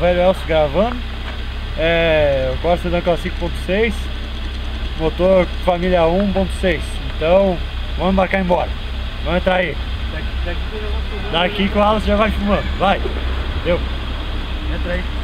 velho Elcio gravando. O Corsa Sedan 5.6, motor família 1.6. Então, vamos embarcar embora. Vamos entrar aí. Daqui que o Alan já vai filmando. Vai. Deu. Entra aí.